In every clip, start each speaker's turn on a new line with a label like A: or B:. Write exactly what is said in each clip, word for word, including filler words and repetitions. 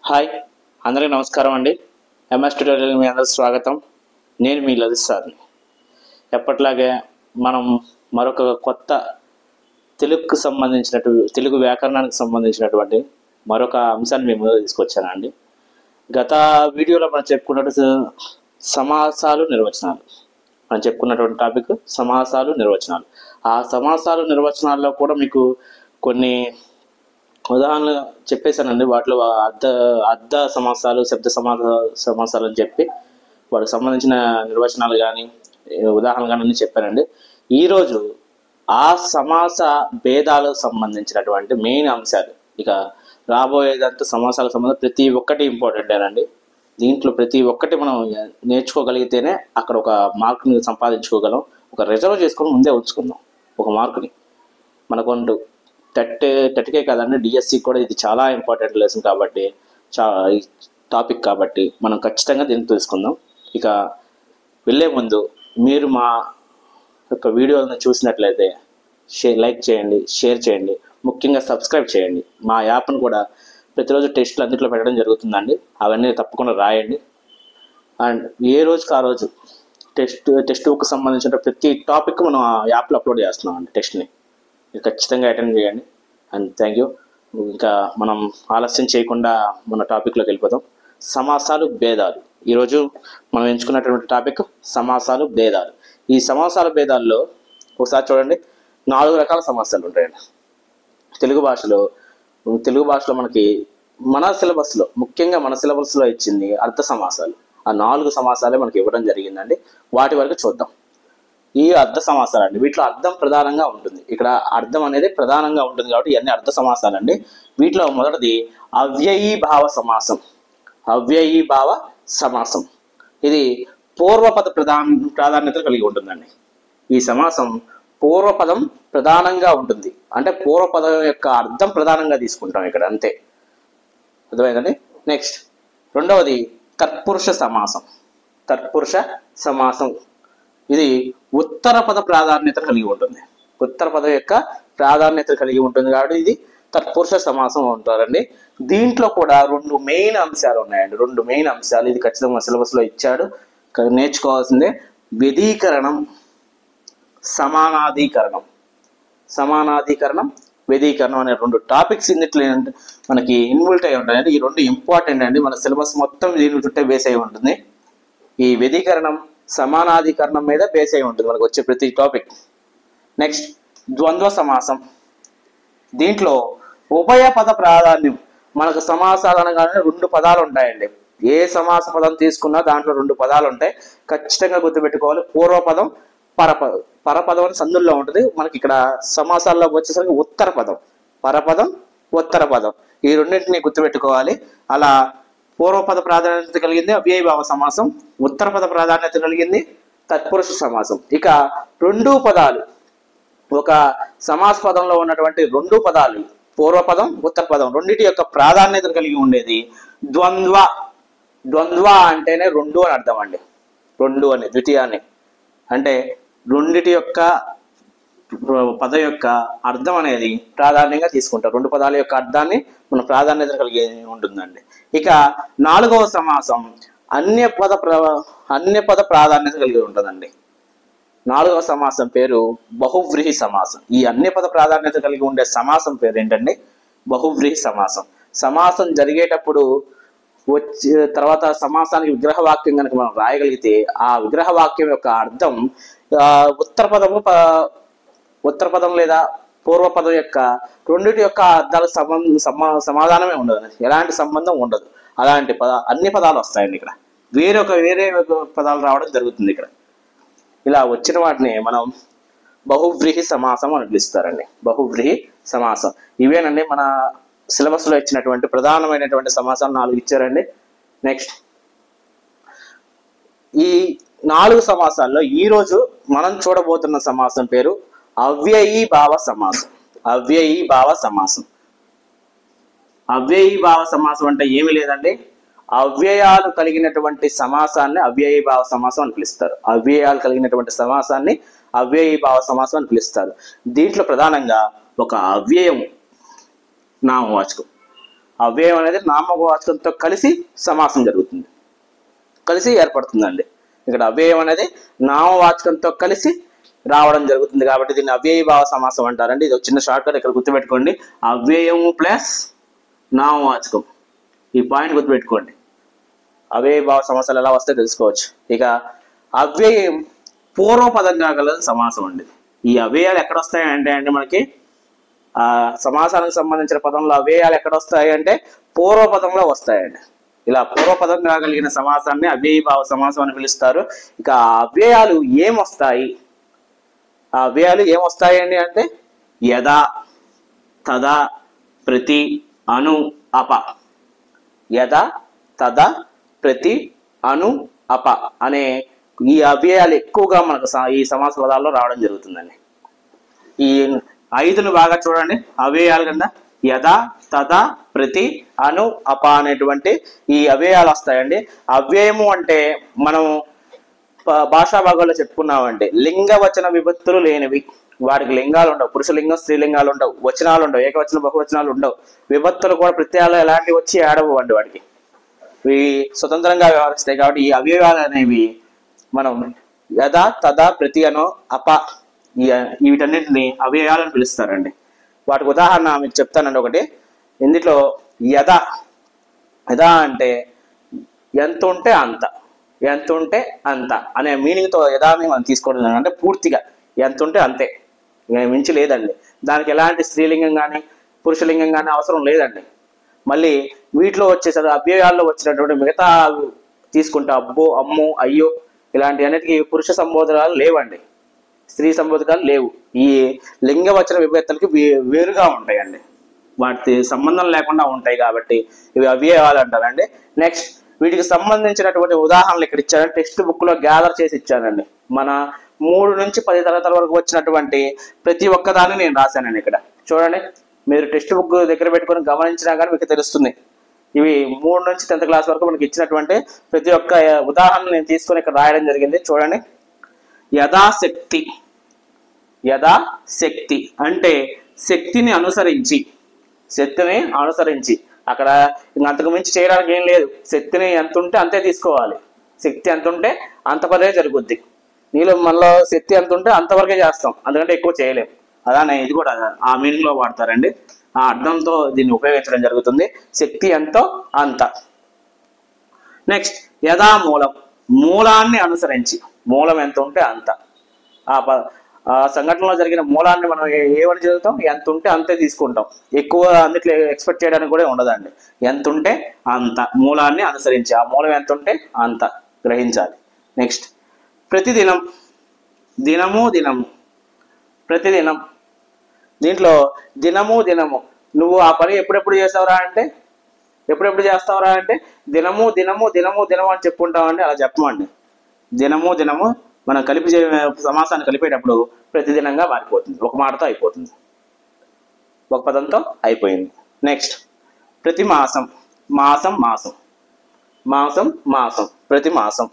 A: Hi అందరికీ నమస్కారం అండి. ఎంఎస్ ట్యూటోరియల్ మీ అందరికి స్వాగతం. నేను మీ లలిత్ సార్ని. ఎప్పట్లాగే మనం మరొక కొత్త తెలుగుకు సంబంధించినటు తెలుగు వ్యాకరణానికి సంబంధించినటువంటి మరొక అంశాన్ని మేము ముందు తీసుకొచ్చానండి. గత వీడియోలో మనం చెప్పుకున్నట్టు సమాసాలు నిర్వచనాలు మనం చెప్పుకున్నటువంటి టాపిక్ సమాసాలు నిర్వచనాలు. ఆ సమాసాలు నిర్వచనాల్లో కూడా మీకు కొన్ని ఉదాహరణలు చెప్పేశానండి. వాటిలో అర్థ అర్థ సమాసాలు, శబ్ద సమాస సమాసాలు అని చెప్పి వాటికి సంబంధించిన నిర్వచనాలు కానీ ఉదాహరణలు కానీ అన్నీ చెప్పానండి. ఈరోజు ఆ సమాస భేదాలకు సంబంధించినటువంటి మెయిన్ అంశాలు, ఇక రాబోయేదంతా సమాసాలకు సంబంధం ప్రతి ఒక్కటి ఇంపార్టెంటేనండి. దీంట్లో ప్రతి ఒక్కటి మనం నేర్చుకోగలిగితేనే అక్కడ ఒక మార్కుని సంపాదించుకోగలం. ఒక రిజర్వ్ చేసుకొని ముందే ఉంచుకుందాం ఒక మార్కుని మనకుంటూ. టెట్ టెట్కే కాదండి, డిఎస్సి కూడా ఇది చాలా ఇంపార్టెంట్ లెసన్ కాబట్టి, చా టాపిక్ కాబట్టి మనం ఖచ్చితంగా దీన్ని తెలుసుకుందాం. ఇక వెళ్ళే ముందు మీరు మా యొక్క వీడియోలను చూసినట్లయితే షేర్ లైక్ చేయండి, షేర్ చేయండి, ముఖ్యంగా సబ్స్క్రైబ్ చేయండి. మా యాప్ను కూడా ప్రతిరోజు టెస్టులు అన్నింటిలో పెట్టడం జరుగుతుందండి. అవన్నీ తప్పకుండా రాయండి. అండ్ ఏ రోజుకి ఆ రోజు టెస్ట్ టెక్స్ట్ బుక్ సంబంధించిన ప్రతి టాపిక్ మనం ఆ యాప్లో అప్లోడ్ చేస్తున్నాం అండి. టెస్ట్ని ఖచ్చితంగా అటెండ్ చేయండి. And thank you. ఇంకా మనం ఆలస్యం చేయకుండా మన టాపిక్లోకి వెళ్ళిపోతాం. సమాసాలు భేదాలు. ఈరోజు మనం ఎంచుకున్నటువంటి టాపిక్ సమాసాలు భేదాలు. ఈ సమాసాల భేదాల్లో ఒకసారి చూడండి, నాలుగు రకాల సమాసాలు ఉంటాయండి తెలుగు భాషలో. తెలుగు భాషలో మనకి మన సిలబస్లో, ముఖ్యంగా మన సిలబస్లో ఇచ్చింది అర్థ సమాసాలు. ఆ నాలుగు సమాసాలే మనకి ఇవ్వడం జరిగిందండి. వాటి వరకు చూద్దాం. ఈ అర్థ సమాసాలు అండి, వీటిలో అర్థం ప్రధానంగా ఉంటుంది. ఇక్కడ అర్థం అనేది ప్రధానంగా ఉంటుంది కాబట్టి ఇవన్నీ అర్థ సమాసాలండి. వీటిలో మొదటిది అవ్యయీభావ సమాసం. అవ్యయీభావ సమాసం ఇది పూర్వపద ప్రధాన ప్రాధాన్యత కలిగి ఉంటుందండి. ఈ సమాసం పూర్వపదం ప్రధానంగా ఉంటుంది, అంటే పూర్వపదం యొక్క అర్థం ప్రధానంగా తీసుకుంటాం ఇక్కడ, అంతే. అర్థమైందండి. నెక్స్ట్ రెండవది తత్పురుష సమాసం. తత్పురుష సమాసం ఇది ఉత్తర పద ప్రాధాన్యత కలిగి ఉంటుంది. ఉత్తర పదం యొక్క ప్రాధాన్యత కలిగి ఉంటుంది కాబట్టి ఇది తత్పురుష సమాసం ఉంటారండి. దీంట్లో కూడా రెండు మెయిన్ అంశాలు ఉన్నాయండి. రెండు మెయిన్ అంశాలు ఇది ఖచ్చితంగా సిలబస్లో ఇచ్చాడు, నేర్చుకోవాల్సిందే. వ్యధీకరణం, సమానాధీకరణం. సమానాధీకరణం, వ్యధీకరణం అనే రెండు టాపిక్స్ ఇందులో మనకి ఇన్వాల్వ్ అయి ఉంటాయండి. ఈ రెండు ఇంపార్టెంట్ అండి. మన సిలబస్ మొత్తం దీని చుట్టే బేస్ అయి ఉంటుంది. ఈ వ్యధీకరణం, సమానాధికరణం మీద బేస్ అయి ఉంటుంది మనకు వచ్చే ప్రతి టాపిక్. నెక్స్ట్ ద్వంద్వ సమాసం. దీంట్లో ఉభయ పద ప్రాధాన్యం. మనకు సమాసాలు అనగానే రెండు పదాలు ఉంటాయండి. ఏ సమాస పదం తీసుకున్నా దాంట్లో రెండు పదాలు ఉంటాయి, ఖచ్చితంగా గుర్తుపెట్టుకోవాలి. పూర్వపదం, పరపదం. పరపదం అని సందుల్లో ఉంటుంది. మనకి ఇక్కడ సమాసాల్లోకి వచ్చేసరికి ఉత్తర పదం, పరపదం, ఉత్తర పదం, ఈ రెండింటిని గుర్తుపెట్టుకోవాలి. అలా పూర్వపద ప్రాధాన్యత కలిగింది అవ్యయీభావ సమాసం, ఉత్తర పద ప్రాధాన్యత కలిగింది తత్పురుష సమాసం. ఇక రెండు పదాలు, ఒక సమాస పదంలో ఉన్నటువంటి రెండు పదాలు, పూర్వపదం, ఉత్తర పదం, రెండింటి యొక్క ప్రాధాన్యత కలిగి ఉండేది ద్వంద్వ. ద్వంద్వ అంటేనే రెండు అని అర్థం అండి. రెండు అని, ద్వితీయాన్ని అంటే రెండిటి యొక్క పదం యొక్క అర్థం అనేది ప్రాధాన్యంగా తీసుకుంటారు. రెండు పదాల యొక్క అర్థాన్ని మన ప్రాధాన్యత కలిగి ఉంటుందండి. ఇక నాలుగవ సమాసం అన్య పద ప్ర అన్య పద ప్రాధాన్యత కలిగి ఉంటుందండి. నాలుగవ సమాసం పేరు బహువ్రీహి సమాసం. ఈ అన్య పద ప్రాధాన్యత కలిగి ఉండే సమాసం పేరు ఏంటండి? బహువ్రీహి సమాసం. సమాసం జరిగేటప్పుడు వచ్చే తర్వాత సమాసానికి విగ్రహవాక్యం కనుక మనం రాయగలిగితే ఆ విగ్రహవాక్యం యొక్క అర్థం ఉత్తర పదము ఉత్తర పదం లేదా పూర్వపదం యొక్క రెండింటి యొక్క అర్థాలకు సంబంధం సమా సమాధానమే ఉండదు, ఎలాంటి సంబంధం ఉండదు. అలాంటి పద అన్ని పదాలు వస్తాయండి. ఇక్కడ వేరొక వేరే పదాలు రావడం జరుగుతుంది. ఇక్కడ ఇలా వచ్చిన వాటిని మనం బహువ్రీహి సమాసం అని పిలుస్తారండి. బహువ్రీహి సమాసం ఇవేనండి మన సిలబస్లో ఇచ్చినటువంటి ప్రధానమైనటువంటి సమాసాలు నాలుగు ఇచ్చారండి. నెక్స్ట్ ఈ నాలుగు సమాసాల్లో ఈరోజు మనం చూడబోతున్న సమాసం పేరు అవ్యయీభావ సమాసం. అవ్యయీభావ సమాసం. అవ్యయీభావ సమాసం అంటే ఏమీ లేదండి, అవ్యయాలు కలిగినటువంటి సమాసాన్ని అవ్యయీభావ సమాసం అని పిలుస్తారు. అవ్యయాలు కలిగినటువంటి సమాసాన్ని అవ్యయీభావ సమాసం అని పిలుస్తారు. దీంట్లో ప్రధానంగా ఒక అవ్యయం నామవాచకం, అవ్యయం అనేది నామవాచకంతో కలిసి సమాసం జరుగుతుంది, కలిసి ఏర్పడుతుందండి. ఇక్కడ అవ్యయం అనేది నామవాచకంతో కలిసి రావడం జరుగుతుంది కాబట్టి దీన్ని అవ్యయీభావ సమాసం అంటారండి. ఇది ఒక చిన్న షార్ట్ కట్ ఇక్కడ గుర్తుపెట్టుకోండి. అవ్యయము ప్లస్ నామవాచకం, ఈ పాయింట్ గుర్తుపెట్టుకోండి. అవ్యయీభావ సమాసాలు ఎలా వస్తాయో తెలుసుకోవచ్చు. ఇక అవ్యయం పూర్వపదంగా గల సమాసం అండి. ఈ అవ్యయాలు ఎక్కడ వస్తాయి అంటే అండి మనకి ఆ సమాసానికి సంబంధించిన పదంలో అవ్యయాలు ఎక్కడ వస్తాయి అంటే పూర్వపదంలో వస్తాయండి. ఇలా పూర్వపదంగా కలిగిన సమాసాన్ని అవ్యయీభావ సమాసం అని పిలుస్తారు. ఇక ఆ అవ్యయాలు ఏమొస్తాయి, ఆ అవ్యయాలు ఏమొస్తాయి అండి అంటే యదా, తదా, ప్రతి, అను, అప. యదా, తదా, ప్రతి, అను, అప అనే ఈ అవ్యయాలు ఎక్కువగా మనకు ఈ సమాస పదాల్లో రావడం జరుగుతుందండి. ఈ ఐదును బాగా చూడండి. అవ్యయాలు కింద యదా, తదా, ప్రతి, అను, అప అనేటువంటి ఈ అవ్యయాలు వస్తాయండి. అవ్యయము అంటే మనం భాషా భాగాల్లో చెప్పుకున్నామంటే లింగ వచన విభక్తులు లేనివి, వాటికి లింగాలు ఉండవు, పురుషలింగం స్త్రీలింగాలు ఉండవు, వచనాలు ఉండవు, ఏకవచన బహువచనాలు ఉండవు, విభక్తులు కూడా ప్రత్యయాలు ఎలాంటివి వచ్చి ఆడవు అండి. వాటికి ఇవి స్వతంత్రంగా వ్యవహరిస్తాయి. కాబట్టి ఈ అవ్యయాలు అనేవి మనం యదా, తదా, ప్రతి, అను, అప ఈ వీటన్నిటిని అవ్యయాలను పిలుస్తారండి. వాటికి ఉదాహరణ మీకు చెప్తానండి ఒకటి. ఇందులో యదా, యదా అంటే ఎంత ఉంటే అంత, ఎంత ఉంటే అంత అనే మీనింగ్తో యదాని మనం తీసుకోవడం అంటే పూర్తిగా ఎంత ఉంటే అంతే, మించి లేదండి. దానికి ఎలాంటి స్త్రీలింగం కానీ పురుషలింగం కానీ అవసరం లేదండి. మళ్ళీ వీటిలో వచ్చేసరి అవ్యయాల్లో వచ్చినటువంటి మిగతా తీసుకుంటే అబ్బో, అమ్ము, అయ్యో ఇలాంటి అన్నిటికీ పురుష సంబోధనాలు లేవండి, స్త్రీ సంబోధకాలు లేవు. ఈ లింగ వచన విభక్తులకి వేరుగా ఉంటాయండి, వాటి సంబంధం లేకుండా ఉంటాయి కాబట్టి ఇవి అవ్యయాలు అంటారండి. నెక్స్ట్ వీటికి సంబంధించినటువంటి ఉదాహరణలు ఇక్కడ ఇచ్చారండి. టెక్స్ట్ బుక్ లో గ్యాదర్ చేసి ఇచ్చానండి. మన మూడు నుంచి పది తరగతుల వరకు వచ్చినటువంటి ప్రతి ఒక్కదాన్ని నేను రాశానండి. ఇక్కడ చూడండి, మీరు టెక్స్ట్ బుక్ దగ్గర పెట్టుకొని గమనించినా కానీ మీకు తెలుస్తుంది. ఇవి మూడు నుంచి టెన్త్ క్లాస్ వరకు మనకి ఇచ్చినటువంటి ప్రతి ఒక్క ఉదాహరణ నేను తీసుకొని ఇక్కడ రాయడం జరిగింది. చూడండి, యథాశక్తి, యథాశక్తి అంటే శక్తిని అనుసరించి, శక్తిని అనుసరించి అక్కడ అంతకు మించి చేయడానికి ఏం లేదు. శక్తిని ఎంత ఉంటే అంతే తీసుకోవాలి. శక్తి ఎంత ఉంటే అంతవరకే జరుగుద్ది. నీలో మనలో శక్తి ఎంత ఉంటే అంతవరకే చేస్తాం, అందుకంటే ఎక్కువ చేయలేం. అలానే ఇది కూడా ఆ మీనింగ్ లో వాడతారండి. ఆ అర్థంతో దీన్ని ఉపయోగించడం జరుగుతుంది. శక్తి ఎంతో అంత. నెక్స్ట్ యథా మూలం, మూలాన్ని అనుసరించి, మూలం ఎంత ఉంటే అంత. ఆ ఆ సంఘటనలో జరిగిన మూలాన్ని మనం ఏమని చదువుతాం, ఎంత ఉంటే అంతే తీసుకుంటాం. ఎక్కువ అందుట్లో ఎక్స్పెక్ట్ చేయడానికి కూడా ఉండదండి. ఎంత ఉంటే అంత, మూలాన్ని అనుసరించి, ఆ మూలం ఎంత ఉంటే అంత గ్రహించాలి. నెక్స్ట్ ప్రతిదినం, దినము దినము, ప్రతిదినం. దీంట్లో దినము దినము, నువ్వు ఆ పని ఎప్పుడెప్పుడు చేస్తావురా అంటే ఎప్పుడెప్పుడు చేస్తావురా అంటే దినము దినము దినము దినము అని చెప్పుకుంటామండి. అలా చెప్పమండి. దినము దినము మనం కలిపి సమాసాన్ని కలిపేటప్పుడు ప్రతిదినంగా మారిపోతుంది, ఒక మాటతో అయిపోతుంది, ఒక పదంతో అయిపోయింది. నెక్స్ట్ ప్రతి మాసం, మాసం మాసం, మాసం మాసం, ప్రతి మాసం.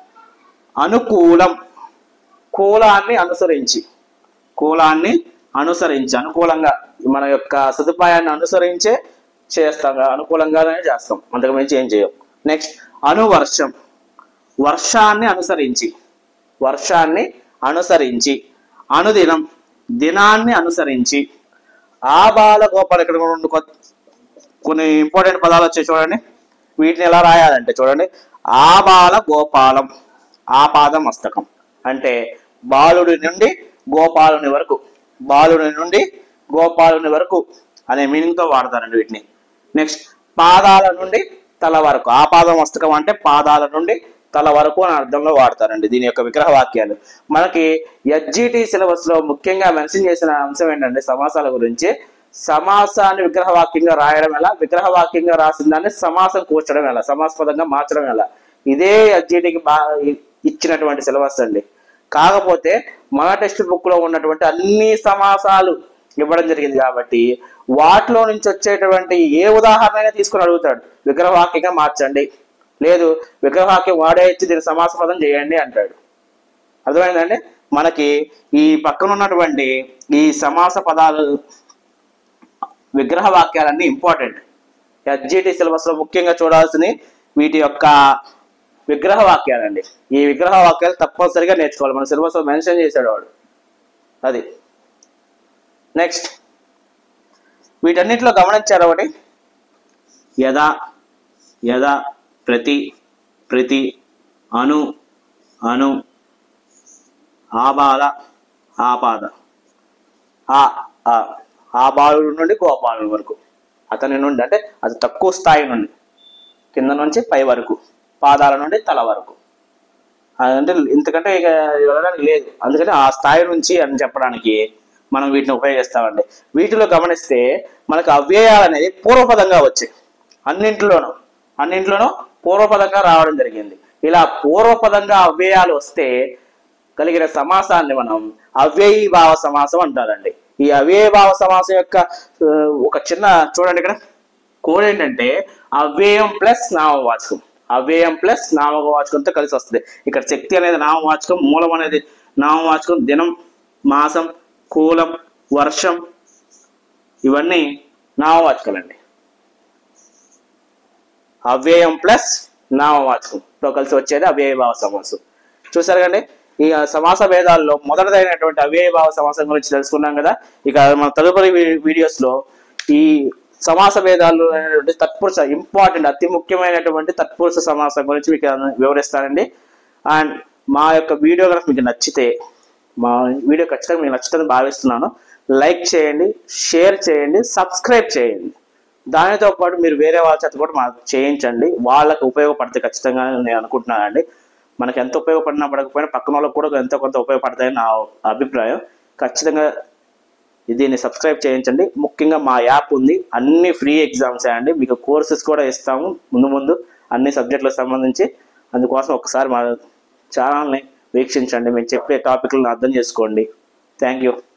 A: అనుకూలం, కూలాన్ని అనుసరించి, కూలాన్ని అనుసరించి, అనుకూలంగా మన యొక్క సదుపాయాన్ని అనుసరించే చేస్తాం, అనుకూలంగానే చేస్తాం, అంతకు మించి ఏం చేయం. నెక్స్ట్ అనువర్షం, వర్షాన్ని అనుసరించి, వర్షాన్ని అనుసరించి. అనుదినం, దినాన్ని అనుసరించి. ఆబాల గోపాల, ఇక్కడ కొన్ని ఇంపార్టెంట్ పదాలు వచ్చాయి చూడండి. వీటిని ఎలా రాయాలంటే చూడండి, ఆబాల గోపాలం, ఆపాద మస్తకం అంటే బాలుడి నుండి గోపాలుని వరకు, బాలుడి నుండి గోపాలుని వరకు అనే మీనింగ్తో వాడతారండి వీటిని. నెక్స్ట్ పాదాల నుండి తల వరకు, ఆపాద మస్తకం అంటే పాదాల నుండి తల వరకు అని అర్థంలో వాడతారండి దీని యొక్క విగ్రహ వాక్యాలు. మనకి ఎస్జిటి సిలబస్ లో ముఖ్యంగా మెన్షన్ చేసిన అంశం ఏంటంటే సమాసాల గురించి. సమాసాన్ని విగ్రహ వాక్యంగా రాయడం ఎలా, విగ్రహ వాక్యంగా రాసిన దాన్ని సమాసం కూర్చడం ఎలా, సమాసపదంగా మార్చడం ఎలా, ఇదే ఎస్జిటికి బాగా ఇచ్చినటువంటి సిలబస్ అండి. కాకపోతే మన టెక్స్ట్ బుక్ లో ఉన్నటువంటి అన్ని సమాసాలు ఇవ్వడం జరిగింది కాబట్టి వాటిలో నుంచి వచ్చేటువంటి ఏ ఉదాహరణ తీసుకుని అడుగుతాడు, విగ్రహవాక్యంగా మార్చండి, లేదు విగ్రహవాక్యం వాడే ఇచ్చి దీన్ని సమాస పదం చేయండి అంటాడు. అర్థమైందండి. మనకి ఈ పక్కన ఉన్నటువంటి ఈ సమాస పదాలు విగ్రహ వాక్యాలన్నీ ఇంపార్టెంట్. ఎస్జిటి సిలబస్లో ముఖ్యంగా చూడాల్సిన వీటి యొక్క విగ్రహ వాక్యాలండి. ఈ విగ్రహ వాక్యాలు తప్పనిసరిగా నేర్చుకోవాలి. మన సిలబస్లో మెన్షన్ చేశాడు వాడు. అది నెక్స్ట్ వీటన్నిటిలో గమనించారు ఒకటి, యదా యదా ప్రతి ప్రతి అను అను ఆబాల ఆపాద ఆ ఆ బాలుడి నుండి గోపాలుడి వరకు, అతని నుండి అంటే అది తక్కువ స్థాయి నుండి కింద నుంచి పై వరకు, పాదాల నుండి తల వరకు, అంటే ఇంతకంటే ఇక వెళ్ళడానికి లేదు. అందుకని ఆ స్థాయి నుంచి అని చెప్పడానికి మనం వీటిని ఉపయోగిస్తామండి. వీటిలో గమనిస్తే మనకు అవ్యయాలు అనేది పూర్వపదంగా వచ్చాయి. అన్నింటిలోనూ అన్నింటిలోనూ పూర్వపదంగా రావడం జరిగింది. ఇలా పూర్వపదంగా అవ్యయాలు వస్తే కలిగిన సమాసాన్ని మనం అవ్యయీభావ సమాసం అంటారండి. ఈ అవ్యయీభావ సమాసం యొక్క ఒక చిన్న చూడండి ఇక్కడ కోడ్ ఏంటంటే అవ్యయం ప్లస్ నామవాచకం, అవ్యయం ప్లస్ నామవాచకంతో కలిసి వస్తుంది. ఇక్కడ శక్తి అనేది నామవాచకం, మూలం అనేది నామవాచకం, దినం, మాసం, కూలం, వర్షం ఇవన్నీ నామవాచకాలండి. అవ్యయం ప్లస్ నామవాచకంతో కలిసి వచ్చేది అవ్యయీభావ సమాసం. చూసారు కండి, ఈ సమాస భేదాల్లో మొదటిదైనటువంటి అవ్యయీభావ సమాసం గురించి తెలుసుకున్నాం కదా. ఇక మన తదుపరి వీడియోస్ లో ఈ సమాస భేదాలు అనేటువంటి తత్పురుష ఇంపార్టెంట్ అతి ముఖ్యమైనటువంటి తత్పురుష సమాసం గురించి మీకు వివరిస్తానండి. అండ్ మా యొక్క వీడియో కనుక మీకు నచ్చితే, మా వీడియో ఖచ్చితంగా మీకు నచ్చుతుందని భావిస్తున్నాను. లైక్ చేయండి, షేర్ చేయండి, సబ్స్క్రైబ్ చేయండి. దానితో పాటు మీరు వేరే వాళ్ళ చేత కూడా మాకు చేయించండి, వాళ్ళకు ఉపయోగపడితే ఖచ్చితంగా నేను అనుకుంటున్నానండి. మనకు ఎంత ఉపయోగపడినా పడకపోయినా పక్కన వాళ్ళకు కూడా ఎంతో కొంత ఉపయోగపడతాయని నా అభిప్రాయం. ఖచ్చితంగా దీన్ని సబ్స్క్రైబ్ చేయించండి. ముఖ్యంగా మా యాప్ ఉంది, అన్ని ఫ్రీ ఎగ్జామ్స్ అండి. మీకు కోర్సెస్ కూడా ఇస్తాము ముందు ముందు అన్ని సబ్జెక్టులకు సంబంధించి. అందుకోసం ఒకసారి మా ఛానల్ని వీక్షించండి, మేము చెప్పే టాపిక్లను అర్థం చేసుకోండి. Thank you.